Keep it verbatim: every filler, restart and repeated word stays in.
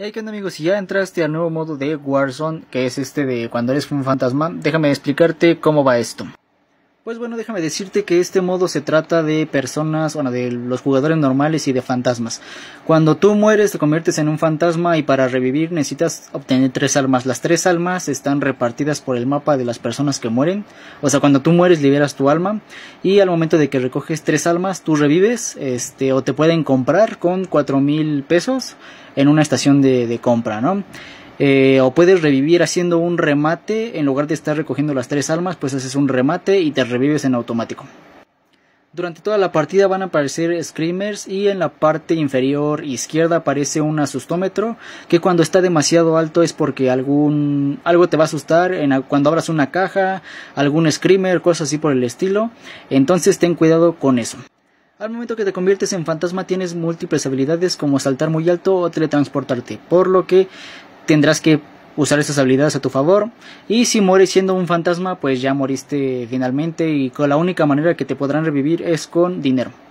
Hey, ¿qué onda, amigos? Si ya entraste al nuevo modo de Warzone, que es este de cuando eres un fantasma, déjame explicarte cómo va esto. Pues bueno, déjame decirte que este modo se trata de personas, bueno, de los jugadores normales y de fantasmas. Cuando tú mueres te conviertes en un fantasma y para revivir necesitas obtener tres almas. Las tres almas están repartidas por el mapa de las personas que mueren. O sea, cuando tú mueres liberas tu alma y al momento de que recoges tres almas tú revives, este, o te pueden comprar con cuatro mil pesos en una estación de, de compra, ¿no? Eh, o puedes revivir haciendo un remate. En lugar de estar recogiendo las tres almas, pues haces un remate y te revives en automático. Durante toda la partida van a aparecer screamers y en la parte inferior izquierda aparece un asustómetro, que cuando está demasiado alto es porque algún algo te va a asustar en, cuando abras una caja, algún screamer, cosas así por el estilo. Entonces ten cuidado con eso. Al momento que te conviertes en fantasma tienes múltiples habilidades como saltar muy alto o teletransportarte, por lo que tendrás que usar esas habilidades a tu favor. Y si mueres siendo un fantasma, pues ya moriste finalmente, y con la única manera que te podrán revivir es con dinero.